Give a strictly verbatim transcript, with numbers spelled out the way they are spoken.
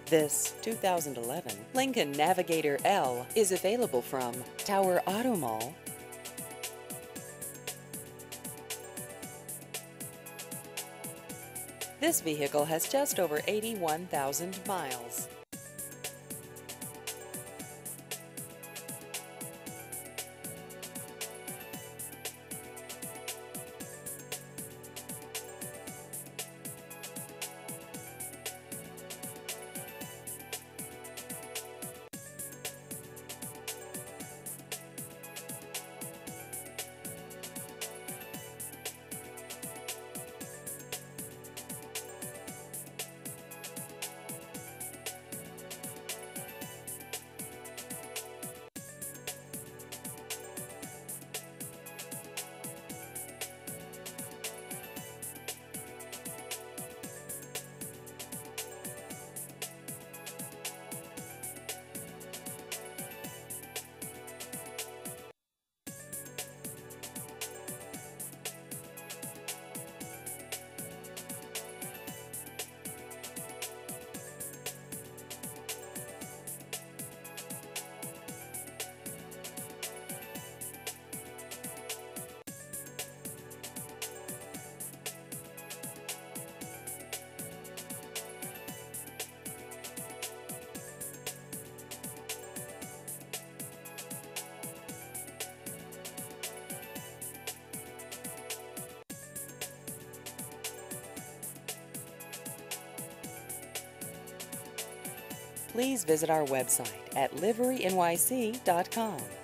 This two thousand eleven Lincoln Navigator L is available from Tower Auto Mall. This vehicle has just over eighty-one thousand miles. Please visit our website at livery N Y C dot com.